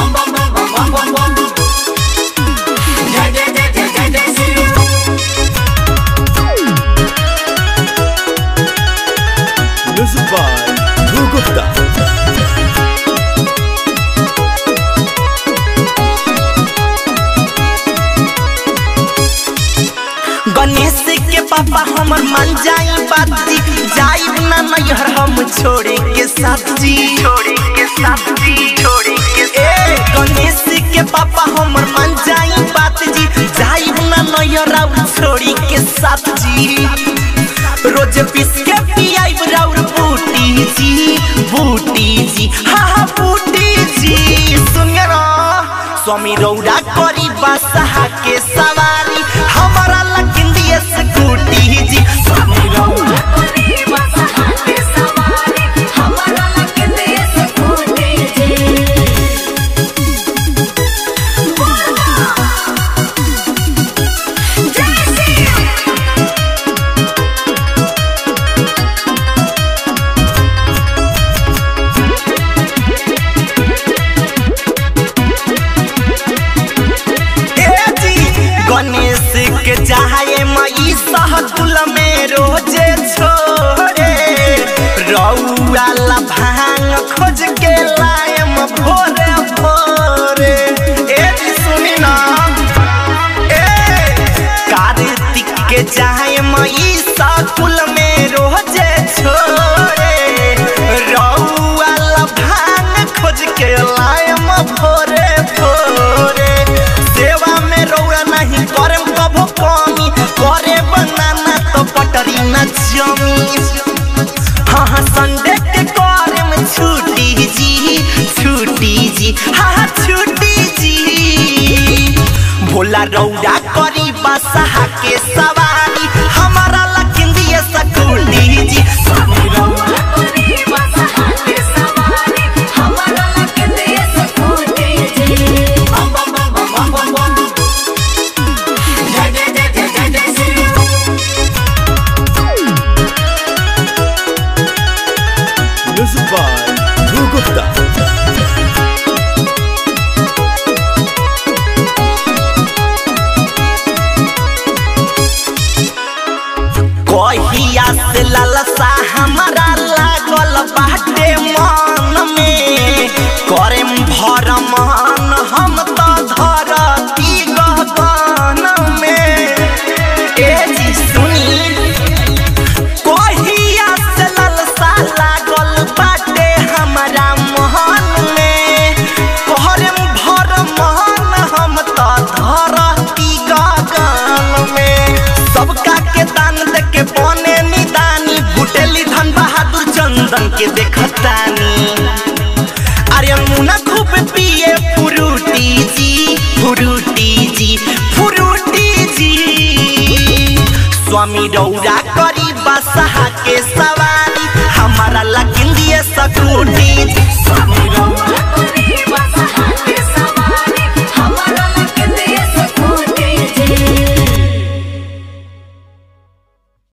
Music by Dhruv Gupta. Ganesh के पापा हमर मान जाई बात जी, जाइब ना नैहर हम छोड़े के साथ जी, छोड़े के साथ जी, छोड़े के ए गणेश के पापा हमर मान जाई बात जी, जाइब ना नैहर छोड़ी के साथ जी। रोज पीस के पियाई राउर बूटी जी, बूटी जी, हाँ हाँ बूटी जी। सुनिए ना स्वामी रौरा करी बादशाह के सवारी, हमारा लकिन दिए स्कूटी जी। स्वामी रौरा करी बादशाह के सवारी, हमारा लकिन दिए स्कूटी जी। गणेश के चाहे मई सहकुल में रोजे छोड़े, रौआ ला भांग खोज के लायम भोरे भोरे। ए सुनी ना कार्तिक के चाहे मई सहकुल में रोजे छोड़े, रौआ ला भांग खोज के लायम भोरे भोरे। सेवा में रौआ नहीं करम कभो कमी, करे बनाना तो पटरी न जमी। हाँ हाँ संडे के करम छुट्टी जी, छुट्टी जी, हाँ हाँ छुट्टी जी। भोला रौआ करी बादशाह के सवारी, हमारा लकिन दिए स्कूटी जी। स्वामी रौआ करी बादशाह के सवारी, हमारा लकिन दिए स्कूटी जी। Music by Dhruv Gupta. कहिया से लालसा हमारा लागल बाटे मन में, करे भर मन हम तो धरती गगन में। ए जी सुनी कहिया से लालसा लागल बाटे हमारा मन में, करे भर मन हम तो धरती गगन में। सबका के दान दे के बने निदानी, भुटेली धन बहादुर चंदन के देखतानी। अरे मुना खूब पिए फ्रूटी जी, फ्रूटी जी, फ्रूटी जी। स्वामी रौरा करी बादशाह के सवारी, हमारा लकिन दिए स्कूटी जी।